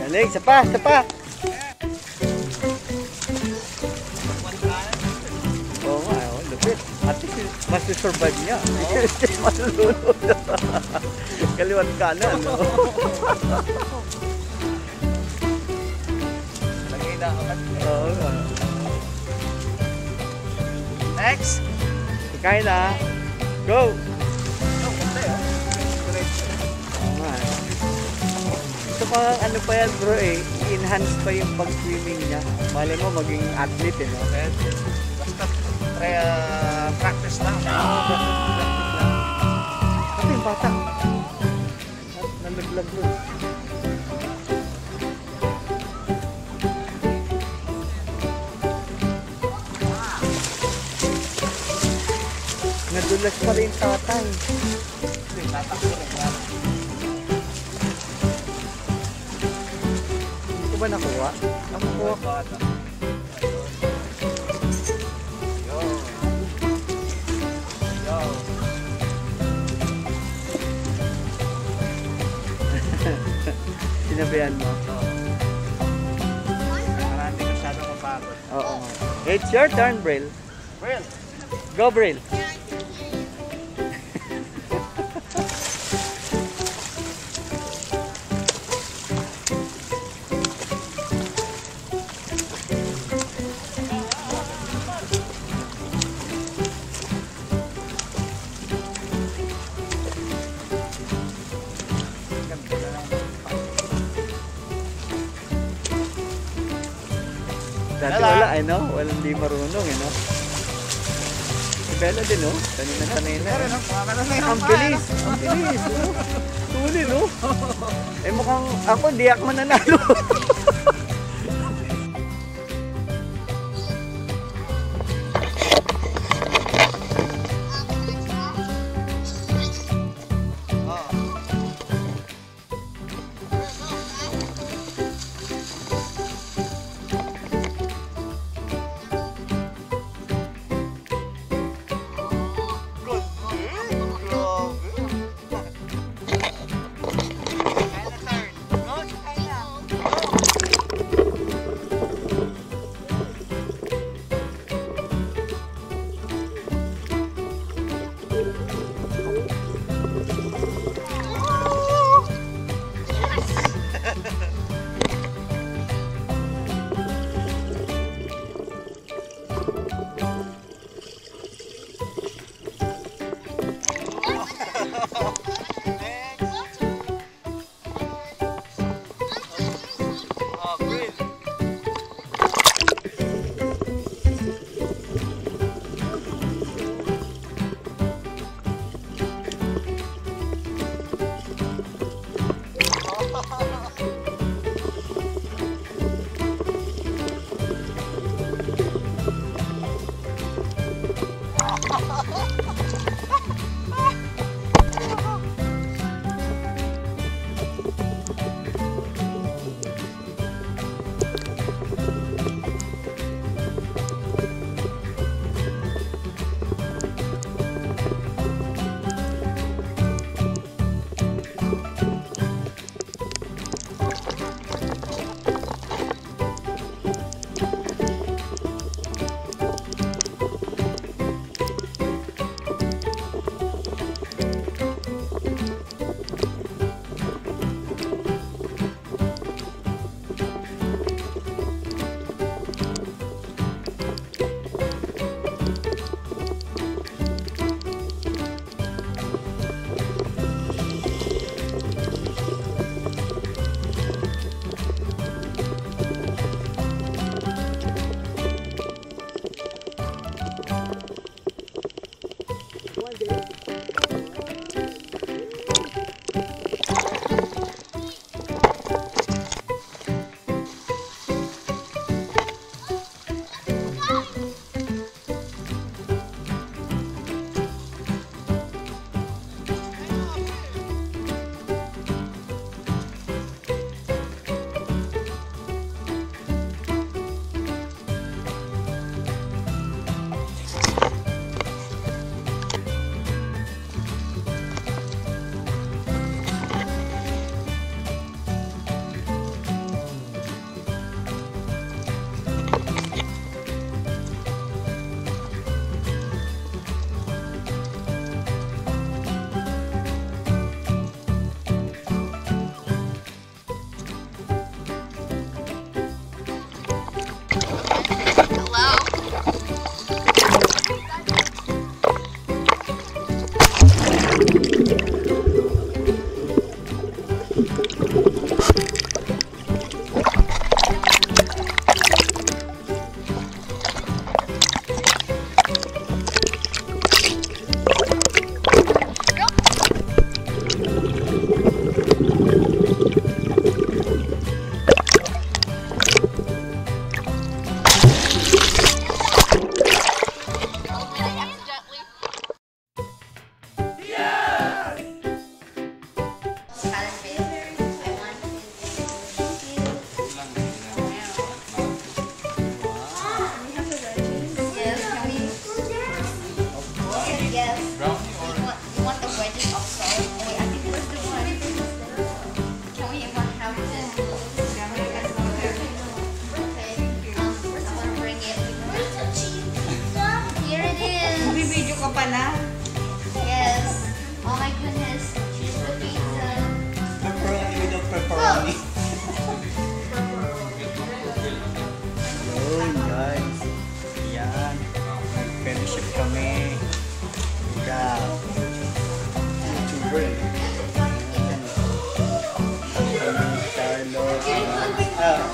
Galing, isa pa, isa pa. Oo nga, lupit. At least, mas survive niya. Malulunod. Kaliwat kanan, no? Lagay na ako. Oo nga. Next. Kain na. Go! Ito pa, ano pa yan bro eh, enhance pa yung pag-swimming niya. Malay mo maging athlete eh, no? Basta practice lang. Ito yung bata. Nalaglag doon. Nadulas pa rin tatay. Tatakbo rin yan. Hindi ko ba nakuha? Nakuha. Bata. Yo. Yo. Sinabihan mo? Para hindi masyadong mapagod. Oo. It's your turn, Brill. Brill. Go, Brill. Dati wala, eh, no? Walang di marunong, eh, no? Si Bella din, no? Sanay na. Ang bilis! Ang bilis, no? Tuli, no? Eh, mukhang ako, di ako mananalo.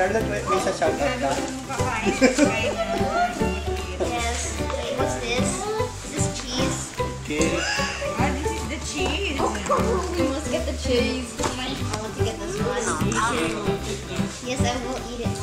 Charlotte, may isa shoutout ka? Yes. Wait, what's this? Is this cheese? Okay. This is the cheese. We must get the cheese. I want to get this one. Yes, I will eat it.